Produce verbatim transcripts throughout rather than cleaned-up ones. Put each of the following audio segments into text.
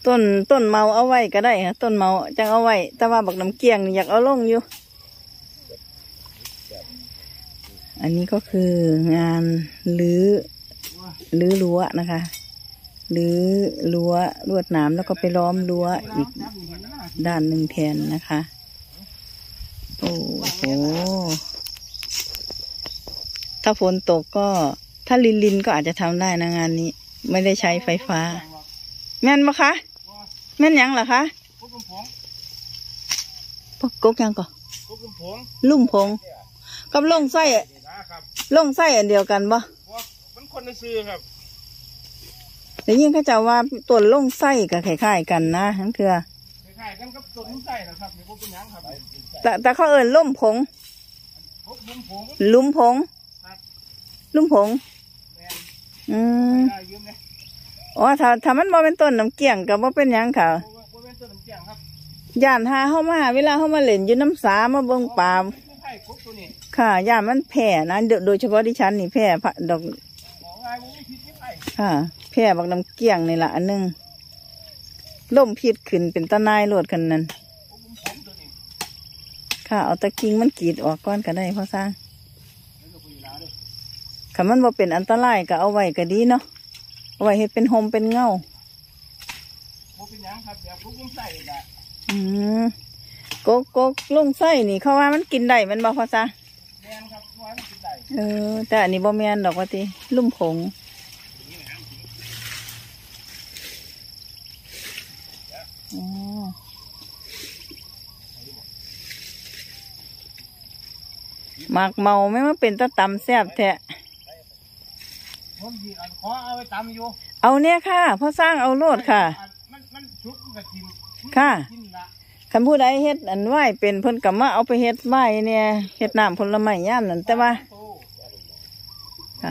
ต้นต้นเมาเอาไว้ก็ได้ค่ะต้นเมาจังเอาไว้แต่ว่าบักน้ำเกียงอยากเอาลงอยู่อันนี้ก็คืองานรื้อรื้อรั้วนะคะรื้อรั้วลวดหนามแล้วก็ไปล้อมรั้วอีกด้านหนึ่งแทนนะคะโอ้โหถ้าฝนตกก็ถ้าลินลินก็อาจจะทำได้นะงานนี้ไม่ได้ใช้ไฟฟ้าแม่นปะคะแม่นยังเหรอคะกกยังก่อนลุ่มพงกับล่งไส้ล่งไส้อันเดียวกันปะมันคนในซื้อครับแต่ยิ่งเขาจะว่าตัวล่งไส้กับคล้ายๆกันนะทั้งเถื่อคล้ายๆกันกับตัวลุ่มไส้นะครับเดี๋ยวผมเป็นยังครับแต่แต่เขาเอิญล่มพงลุ่มพงลุ่มพงอืมอ๋อถ้าถ้ามันบ่เป็นต้นน้ำเกี่ยงกับว่าเป็นยังค่ะย่านหาเข้ามาเวลาเข้ามาเล่นอยู่น้ำสามาเบิ่งป่าค่ะย่านมันแผ่นะโดยเฉพาะดิฉันนี่แผ่ดอกค่ะแผ่บักน้ำเกี่ยงนี่แหละอันนึงล่มพิษขึ้นเป็นตะนายโลดกันนั่นค่ะเอาตะกิ่งมันกรีดออกก้อนก็ได้พ่อสร้างถ้ามันบ่เป็นอันตรายก็เอาไว้ก็ดีเนาะเอาไว้ให้เป็นโฮมเป็นเงาอืมโกโกลุงไส้นี่เขาว่ามันกินได้มันบ่พ่อสร้างเออแต่อันนี้บ่แม่นดอกว่าติลุ่มผงอ๋อหมากเมาไม่มาเป็นตะตำแซ่บแท้ผมขอเอาไปตำอยู่เอาเนี่ยค่ะพ่อสร้างเอาโลดค่ะมันมันชุบกับกินค่ะคันผู้ใดเฮ็ดอันไหวเป็นเพิ่นกลับมาเอาไปเฮ็ดไหวเนี่ยเฮ็ดน้ำผลไม้ย่านนั่นแต่ว่าค่ะ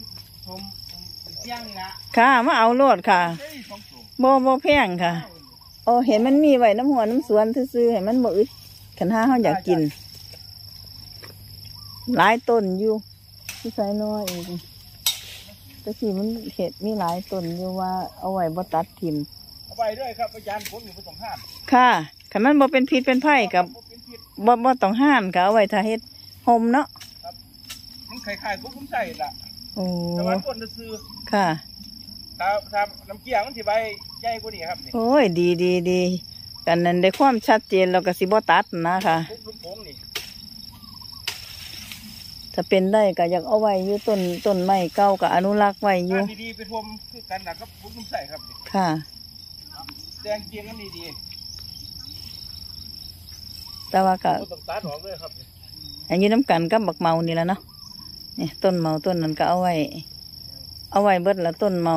ค่ะมาเอาโลดค่ะโบโบแพงค่ะโอ้เห็นมันมีไว้น้ำหัวน้ำสวนซื่อๆเห็นมันบ่อึดขันห้าเขาอยากกินหลายต้นอยู่ที่ใส่น้อยเองแต่ที่มันเห็ดมีหลายต้นอยู่ว่าเอาไว้บ่ตัดทิ่มเอาไว้ด้วยครับอาจารย์ผมอยู่บนสองห้านค่ะขันมันบ่เป็นพิษเป็นไผ่กับบ่บ่ต้องห้านค่ะเอาไว้ถ้าเฮ็ดโฮมเนาะมันคล้ายๆพวกผมใส่ละโอ้แต่ว่าคนจะซื้อค่ะถ้าถ้าน้ำเกลือมันสิใบใหญ่กว่านี้ครับโอ้ยดีดีดีกันนั้นได้ความชัดเจนเราก็สิบ่ตัดนะค่ะถ้าเป็นได้ก็อยากเอาไว้อยู่ต้นต้นไม้เก่ากับอนุรักษ์ไว้อยู่ดีๆเป็นพวมคือกันนะครับพวกผมใส่ครับค่ะแดงเกียงกันดีๆแต่ว่าก็ต้องตัดออกเลยครับอันนี้น้ำกันกับบักเมานี่แหละเนาะนี่ต้นเมาต้นนั้นก็เอาไว้เอาไว้เบิดละต้นเมา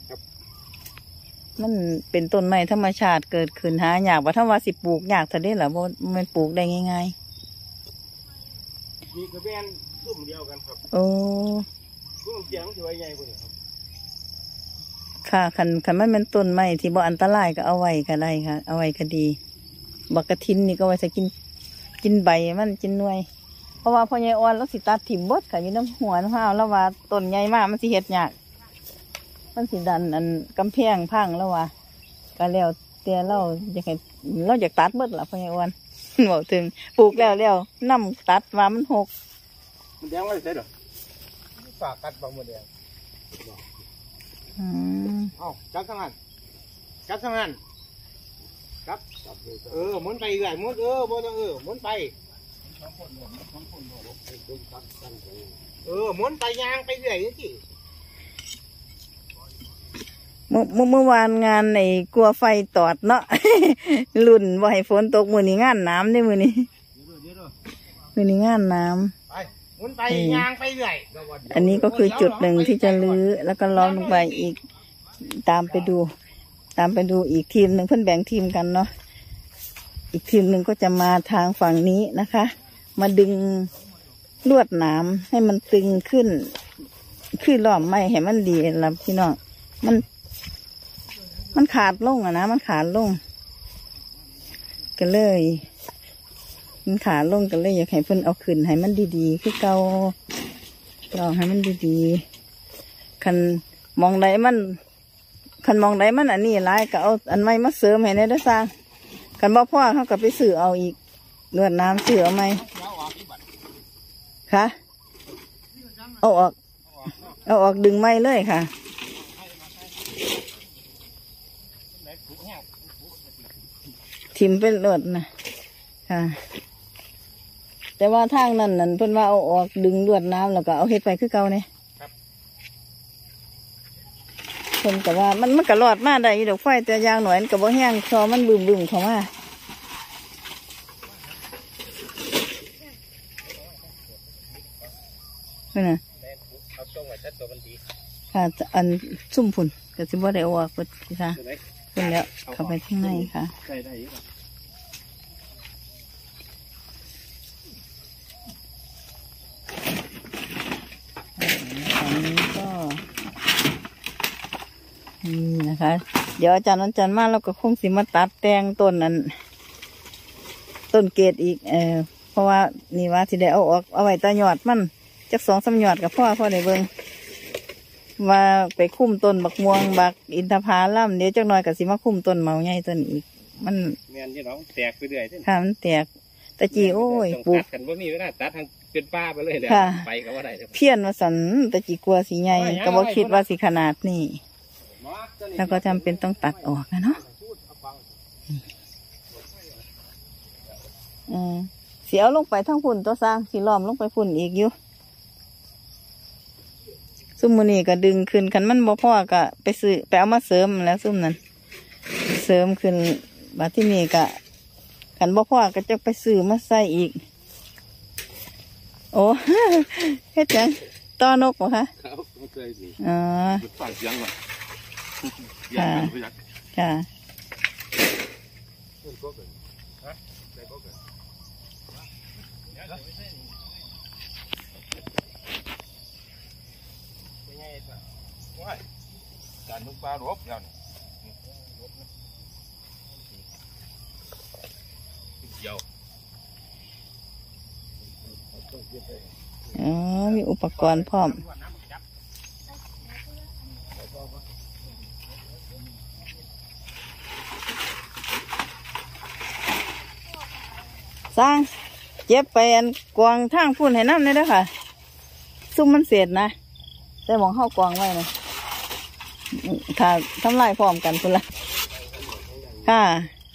มันเป็นต้นไม้ธรรมชาติเกิดขึ้นหายากว่าถ้าว่าสิปลูกยากถ้าได้หรอว่ามันปลูกได้ง่ายๆมีกระเบนรุ่มเดียวกันครับโอ้รุ่มเกียงถือว่าใหญ่กว่านี้ครับค่ะคันคันมันเป็นต้นไม้ที่บ่อันตรายก็เอาไว้ก็ได้ค่ะเอาไว้ก็ดีบักกระทินนี่ก็ไว้จะกินกินใบมันกินหน่วยเพราะว่าพอใหญ่อ่อนแล้วสิตัดถิ่มบดค่ะอยู่น้ำหัวน้ำห้าวแล้วว่าต้นใหญ่มากมันสิเห็ดยากมันสิดันอันกำแพงพังแล้วว่าก็แล้วเตี้ยเราอยากให้เราอยากตัดเบิดละพอใหญ่อ่อนบอกถึงปลูกแล้วแล้วน้ำตัดว่ามันหกมันแดงว่าจะได้หรอฝากกัดบางมันแดงอืมเอาจับทั้งนั้นจับทั้งนั้นจับเออหมุนไปเลยหมุนเออหมุนเออหมุนไปเออหมุนไปยางไปเรื่อยนี่สิเมื่อเมื่อวานงานในกลัวไฟตอดเนาะ ลุ่นบ่ให้ฝนตกมือนี้งานน้ำได้มือนี้มือนี้งานน้ำหมุนไปยางไปเรื่อยอันนี้ก็คือจุดหนึ่งที่จะลื้อแล้วก็ล้อมลงไปอีกตามไปดูตามไปดูอีกทีมหนึ่งเพื่อนแบ่งทีมกันเนาะอีกทีมหนึ่งก็จะมาทางฝั่งนี้นะคะมาดึงลวดหนามให้มันตึงขึ้นขึ้นล้อมไม้ให้มันดีละพี่น้องมันมันขาดลงอะนะมันขาดลงก็เลยมันขาดลงก็เลยอยากให้เพิ่นเอาขึ้นให้มันดีๆคือเก่าลองให้มันดีๆคันมองใดมันขันมองได้มันอันนี้หลายก็เอาอันใหม่มาเสริมให้ในเด้อสร้างขันบ่พ่อเขาก็ไปซื้อเอาอีกลวดน้ำซื้อเอาไหมค่ะเอาออกเอาออกดึงไม้เลยค่ะทิมเป็นลวดนะค่ะแต่ว่าทางนั้นนั่นเพิ่นว่าเอาออกดึงลวดน้ำแล้วก็เอาเฮ็ดไปคือเก่าเนี่ยเพิ่นก็ว่ามันมันก็รอดมาได้อยู่ดอกไฟแต่ยางหน่อยมันก็บ่แห้งคอมันบึ้มบึ้มเข้ามาเพิ่นน่ะค่ะอันซุ่มพุ่นก็สิบ่ได้ออกเพิ่นค่ะเพิ่นแล้วเข้าไปข้างในค่ะอันนี้ก็นี่นะคะ เดี๋ยวอาจารย์วันจันทร์มาเราก็คงสิมาตัดแต่งต้นนั้นต้นเกตอีกเออเพราะว่านี่ว่าที่ได้เอาออกเอาไว้ตายอดมันจักสองสามยอดกับพ่อพ่อได้เบิ่งว่าไปคุ้มต้นบักม่วงบักอินทผลัมเดี๋ยวจักหน่อยก็สิมาคุ้มต้นเมาใหญ่ต้นอีกมันแม่นที่น้องแตกไปเรื่อยค่ะมันแตกตะกี้โอ้ยปลูกกันว่ามีเวลาตัดทางเป็นป้าไปเลยเลยไปก็ว่าได้เพี้ยนมาสันตะกี้กลัวสีใหญ่ก็บอกคิดว่าสีขนาดนี้แล้วก็จำเป็นต้องตัดออกนะเนาะอืมเสียลงไปทั้งฝุ่นตัวสร้างสีล้อมลงไปฝุ่นอีกอยู่ซุ่มมือนี่ก็ดึงขึ้นคันมันบ่พอก็ไปซื้อไปเอามาเสริมแล้วซุ่มนั้นเสริมขึ้นมาที่นี่ก็คันบ่พอก็จะไปซื้อมาใส่อีกโอ้เฮ็ดจังต้อนกเหรอคะครับไม่เคยสิอ๋อฟังเสียงว่ะค่ะค่ะการนุกปลารบแล้วนี่เดียวอ๋อมีอุปกรณ์พร้อมสร้างเจ็บไปอันกวางทางพุ่นให้น้ำเลยนะค่ะซุ่มมันเศษนะแต่มองเข้ากวางไว้นะถ้าทำลายพร้อมกันพุ่นละค่ะ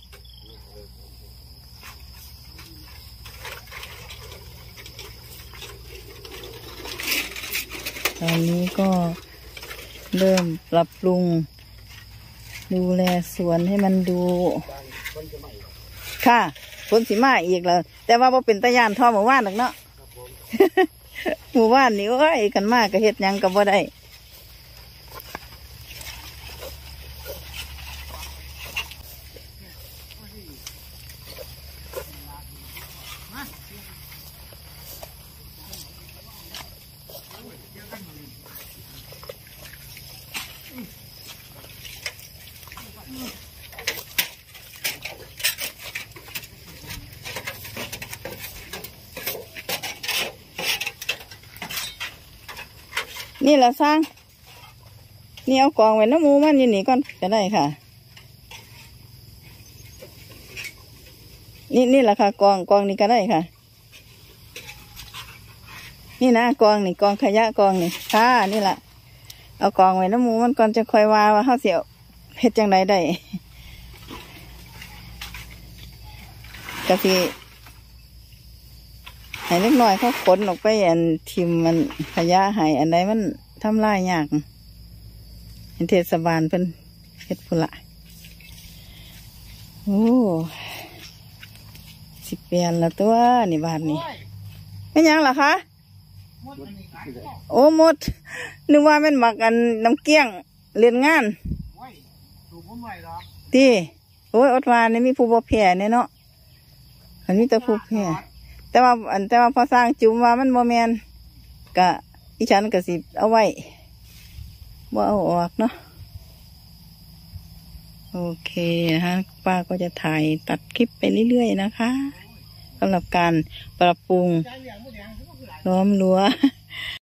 ตอนนี้ก็เริ่มปรับปรุงดูแลสวนให้มันดูค่ะฝนสีมาอีกแล้วแต่ว่าพอเป็นตะยานทอหมู่บ้านหรอกเนาะหมู่บ้านนี่โอ้ยกันมากก็เฮ็ดยังก็บ่ได้นี่แหละสร้างนี่เอากองไว้น้ำมูมันอยู่นี่ก่อนจะได้ค่ะนี่นี่แหละค่ะกองกองนี่ก็ได้ค่ะนี่นะกองนี่กองขยะกองนี่ค่ะนี่แหละเอากองไว้น้ำมูมันก่อนจะค่อยว่าว่าเขาเสียเฮ็ดจังไดได้กะทิให้เล็กน้อยเขาขนออกไปอันทิมมันขยะหายอันใดมันทำลายยากเห็นเทศบาลเพิ่นเฮ็ดพุ่นละโอ้สิเปลี่ยนละตัวนี่บ้านนี้ไม่ยังหรอคะโอ้หมดนึกว่าเป็นหมักกันน้ำเกี้ยงเรียนงานที่โอ้ยอดวานนี่มีผู้บ่แผ่เนี่ยเนาะอันนี้แต่ผู้แผ่แต่ว่าอันแต่ว่าพอสร้างจุ่มว่ามันโมแมนกะอีฉันกะสิเอาไว้บ่เอาออกเนาะโอเคฮะป้าก็จะถ่ายตัดคลิปไปเรื่อยๆนะคะสำหรับการปรับปรุงล้อมรั้ว